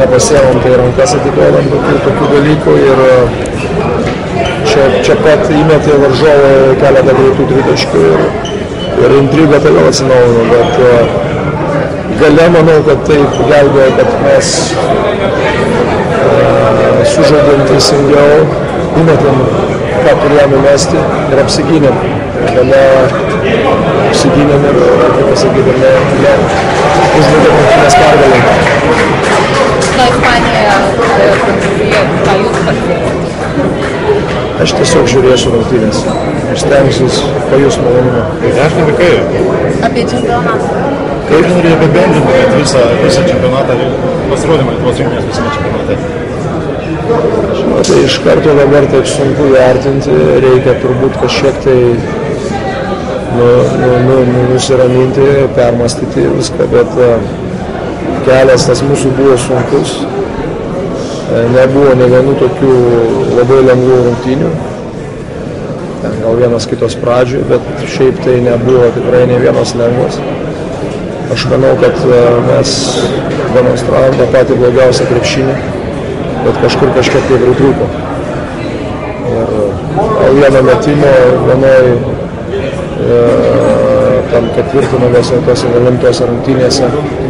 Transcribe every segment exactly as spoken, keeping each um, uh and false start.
nepasiemam, tai rankas atiduodam tokių, tokių dalykų ir čia, čia pat įmetė varžovą keletą greitų tritaškių ir, ir intriga tai vėl atsinaujino, bet gale manau, kad tai gelbėjo, kad mes uh, sužaidėm teisingiau, įmetėm, ką turėjom įmesti ir apsigynėm. Gale apsigynėm ir, kaip pasakyti, ne, ne, užbaigėm rungtynes pergalę. Na, Ispanija, Prancūzija, ką jūs pasiekėte? Aš tiesiog žiūrėsiu rungtynes. Aš stengsiuos pajus malonumą. Aš nevikai. Apie čempionatą. Kaip norėjau apibendrinti visą, visą čempionatą, pasirodymą Lietuvos rinktinės visame čempionate? Na, tai iš karto dabar taip sunku vertinti, reikia turbūt kažkiek tai nu, nu, nu, nu, nusiraminti, permastyti viską, bet uh, kelias tas mūsų buvo sunkus, nebuvo ne vienų tokių labai lengvų rungtynių, ten gal vienas kitos pradžioj, bet šiaip tai nebuvo tikrai ne vienas lengvas. Aš manau, kad uh, mes demonstravom tą patį blogiausią krepšinį, bet kažkur kažkiek tai pritrūko. Ir gal vieno metimo vienoj e, tam ketvirtinamėse tose nelimtose rungtynėse.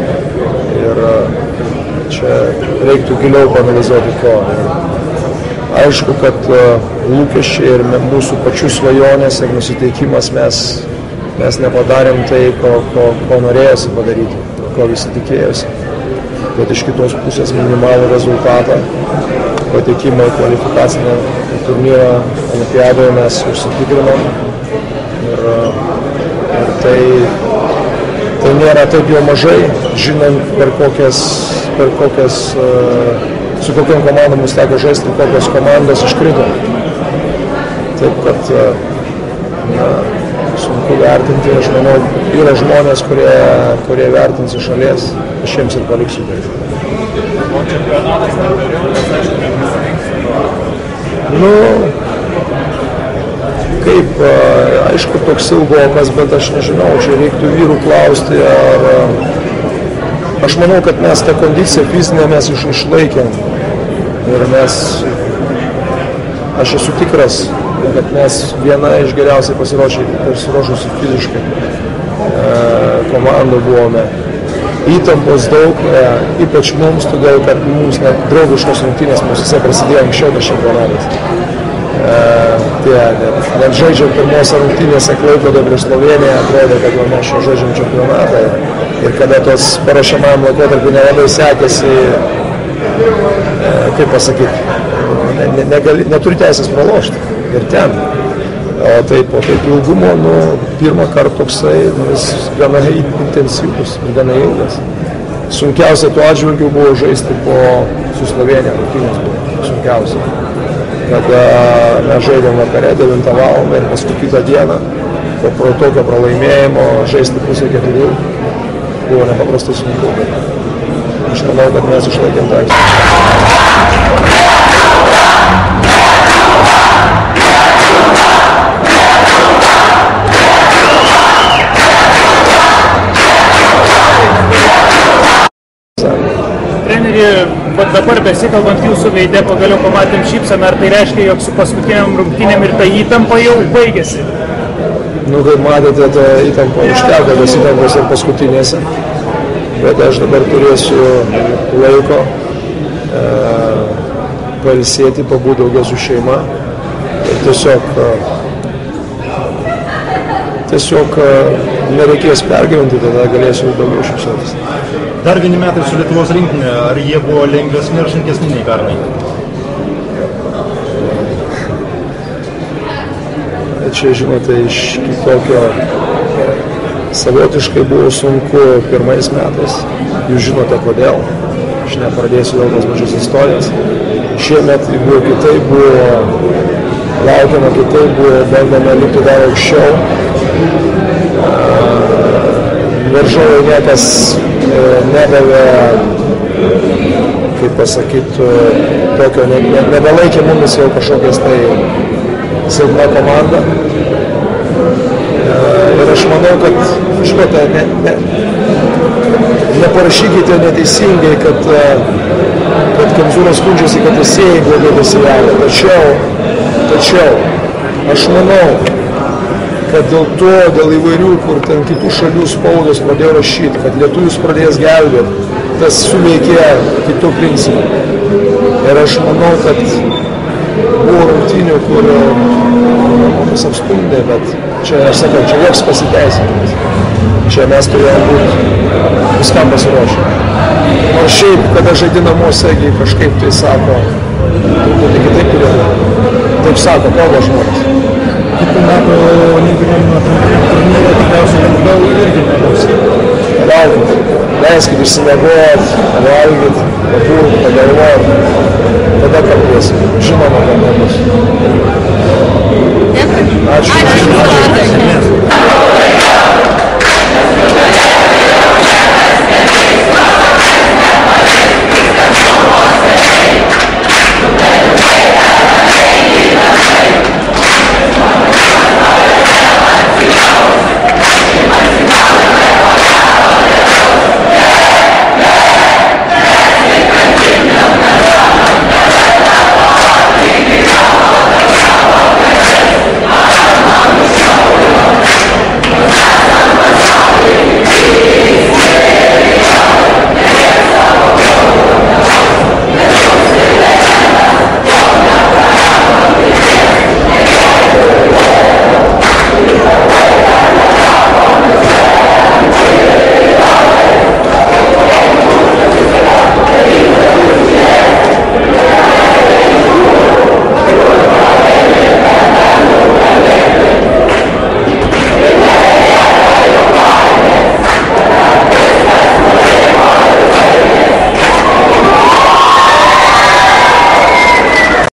Ir čia reiktų giliau panalizuoti to. Ir aišku, kad e, lūkesčiai ir mūsų pačių svajonės ir nusiteikimas mes, mes nepadarėm tai, ko, ko, ko norėjosi padaryti, ko visi tikėjosi. Bet iš kitos pusės minimalų rezultatą, patekimą į kvalifikacinę turnyrą olimpiadoje mes užsitikrinom ir, ir tai, tai nėra taip jau mažai, žinant per kokias, per kokias su kokiom komandom mus teko žaisti, kokios komandos iškrito. Taip kad na, sunku vertinti, aš manau, yra žmonės, kurie, kurie vertins iš šalies, aš jiems ir paliksiu daryti. O čempionatas nedariau, nes aišku, nu, kaip, aišku, toks ilgokas, bet aš nežinau, čia reiktų vyrų klausti, ar aš manau, kad mes tą kondiciją fizinę mes iš, išlaikėm ir mes, aš esu tikras, kad mes viena iš geriausiai pasiruošusių fiziškai e, komandų buvome. Įtampos daug, e, ypač mums, todėl kad mums net draugiškos rungtynės mūsų prasidėjo anksčiau tas čempionatas. E, tie, net, net žaidžiam pirmose rungtynėse Klaipėdoje prieš Slovėniją, atrodė, kad mes čia žaidžiam čempionatą. Ir kada tos paruošiamam laikotarpiu nelabai sekėsi, e, kaip pasakyti, ne, ne, negali, neturi teisės pralošti. Ir ten. O taip, o taip ilgumo, nu, pirmą kartą toksai, jis gana intensyvus ir gana ilgas. Sunkiausia tuo atžvilgiu buvo žaisti po su Slovėnija, rungtynės buvo sunkiausia. Kada mes žaidėm vakare devintą valandą ir paskui kitą dieną, po tokio pralaimėjimo žaisti pusę keturių buvo nepaprastai sunku. Aš manau, kad mes išlaikėm tą aikštę. Dabar besikalbant jūsų veide, pagaliau pamatėm šypseną, ar tai reiškia, jog su paskutiniam rungtynėm ir ta įtampa jau baigėsi? Nu, kaip matėte, ta įtampa užteko, tas įtampos ir paskutinėse, bet aš dabar turėsiu laiko e, pailsėti, pabūti daugiau su šeima ir tiesiog, tiesiog nereikės pergyventi, tada galėsiu daugiau šypsotis. Dar vieni metai su Lietuvos rinktinė, ar jie buvo lengvesni ar sunkesni nei pernai? Čia, žinote, iš kitokio savotiškai buvo sunku pirmais metais. Jūs žinote kodėl. Aš nepradėsiu vėl tos mažas istorijas. Šiemet buvo kitaip, buvo laukiama kitaip, buvo bandoma lipti dar aukščiau. Varžovai niekas nedavė, kaip pasakyti, tokio, ne, ne, nebelaikė mumis jau kažkokiais tai silpna komanda. Ir aš manau, kad, žinote, ne, ne, neparašykite neteisingai, kad, kad Kemzūras skundžiasi, kad teisėjai blogai dalyvavo. Tačiau, tačiau, aš manau, kad dėl to, dėl įvairių, kur ten kitų šalių spaudos pradėjo rašyti, kad lietuvius pradės gelbėti, tas suveikė kitų principų. Ir aš manau, kad buvo rungtynių, kur mus apskundė, bet čia, aš sakau, čia joks pasiteisinimas. Čia mes turėjome būti viskam pasiruošę. Nors šiaip, kada žaidži namuose, kažkaip tai sako, truputį kitaip turėjo. Taip sako, kalba žmonės. Kitų metų olimpiniam turnyre tikriausiai daug irgi nebus. Laukit, leiskit išsimiegot, valgyt, papult, pagalvot. Tada kalbėsim. Žinoma, kad nebus. Dėkui. Ačiū.